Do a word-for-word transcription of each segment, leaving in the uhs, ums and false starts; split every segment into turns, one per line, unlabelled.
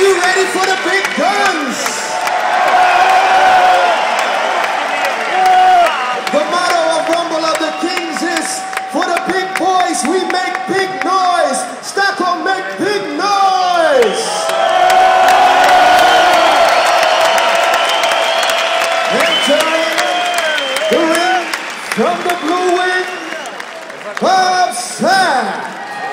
you ready for the big guns? The motto of Rumble of the Kings is, for the big boys, we make big noise. Stockholm, make big noise. Entering the ring from the blue wing, Bob Sapp.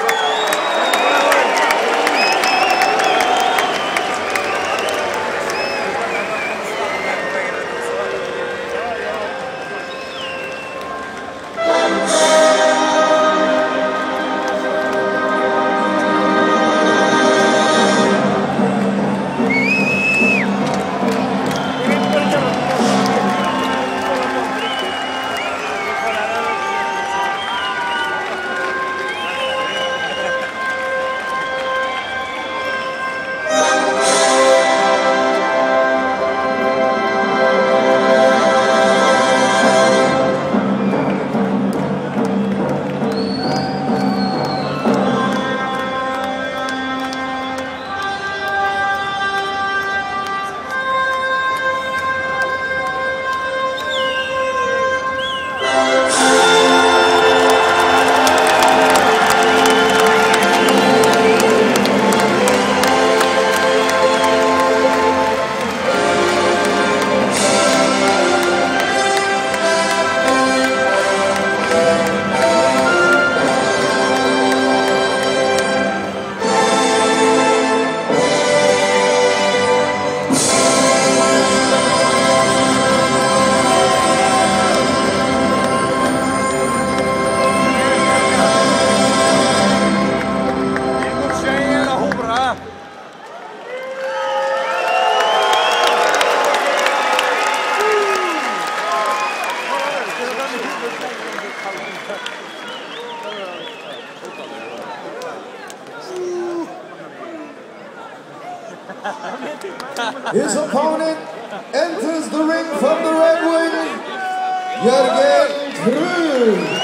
His opponent enters the ring from the red wing, Jörgen Krug.